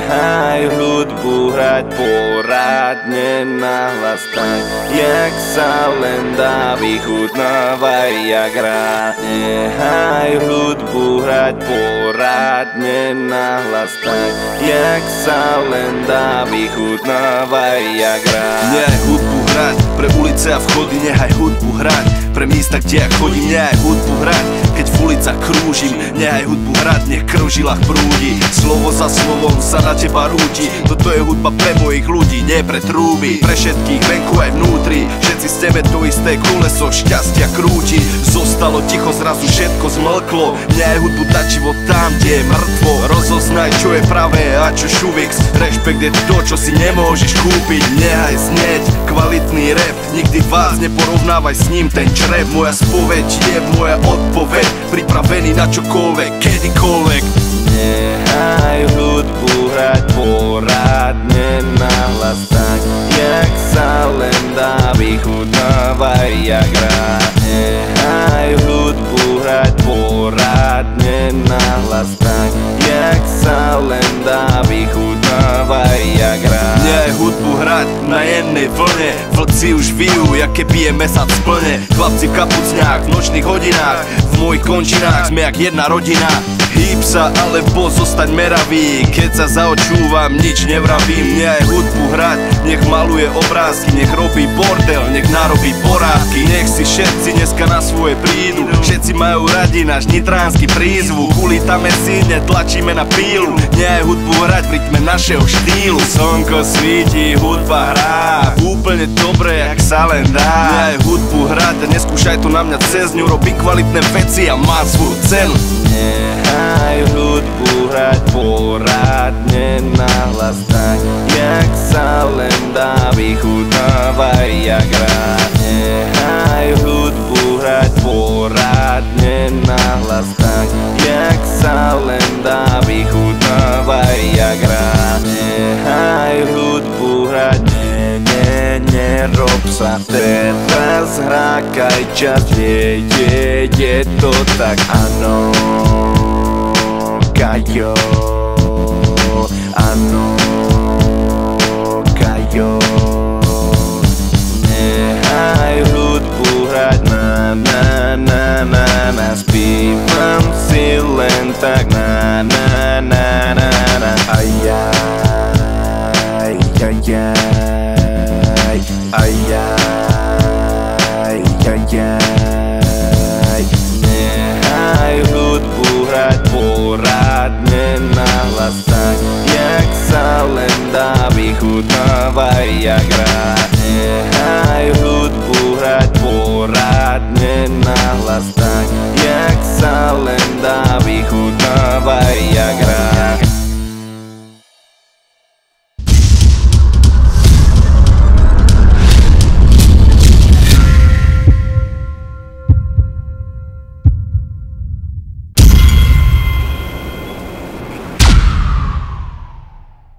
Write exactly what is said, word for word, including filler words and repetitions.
Nechaj hudbu hrať poradne nahlas tak, jak sa len dá, vychutnávaj jak rád. Nechaj hudbu hrať poradne nahlas tak, jak sa len dá, vychutnávaj jak rád. Nechaj hudbu hrať pre ulice a vchody, nechaj hudbu hrať pre miesta, kde ja chodím, nechaj hudbu hrať, keď v ulicách krúžim, nechaj hudbu hrať, nech krv v žilách prúdi, slovo za slovom sa na teba rúti. Toto je hudba pre mojich ľudí, nie pre trúby, pre všetkých venku aj vnútri, všetci z tebe to isté koleso šťastia krúti. Zostalo ticho, zrazu všetko zmlklo, nechaj hudbu dať život tam, kde je mŕtvo. Rozoznaj, čo je pravé a čo šuvix, rešpekt je to, čo si nemôžeš kúpiť. Nechaj znieť kvalitný rap, nikdy vás neporovnávaj s ním ten črep. Moja spoveď je moja odpoveď, pripravený na čokoľvek, kedykoľvek. Nechaj hudbu hrať poradne nahlas tak, jak sa len dá, vychutnávaj jak rád. Nechaj hudbu hrať poradne nahlas tak, jak sa len dá, vychutnávaj jak rád. Nechaj hudbu hrať na jednej vlne, vlci už vijú, jak keby je mesác plne. Chlapci v kapucňách, v nočných hodinách, v mojich končinách sme jak jedna rodina. Hýb sa alebo zostaň meravý, keď sa zaočúvam, nič nevravím. Nechaj hudbu hrať, nech maluje obrázky, nech robí bordel, nech narobí porádky. Nech si všetci dneska na svoje prídu, všetci majú radi náš nitránsky prízvuk. Ulítame si, netlačíme na pílu, nechaj hudbu hrať v rytme našeho štýlu. Slnko svíti, hudba hrá úplne dobre, jak sa len dá. Nechaj hudbu hrať a neskúšaj to na mňa cez ňu, robím kvalitné veci a má svoju cenu. Nechaj hudbu hrať poradne nahlas tak, jak sa len dá, vychutnávaj jak rád. Nechaj hudbu hrať poradne nahlas tak, jak sa len dá, vychutnávaj jak rád. Nechaj hudbu hrať, ne, ne, nerob sa teraz, hrákaj čas, je, je, je to tak, áno. Kajo, áno, Kajo. Nechaj hudbu hrať na, na, na, na, na, spívam si len tak na, na, na, na, na. Ajaj, ajaj, ajaj, ajaj. Nechaj hudbu hrať poradne nahlas tak, jak sa len dá, vychutnávaj jak rád. Nechaj hudbu hrať poradne nahlas tak, jak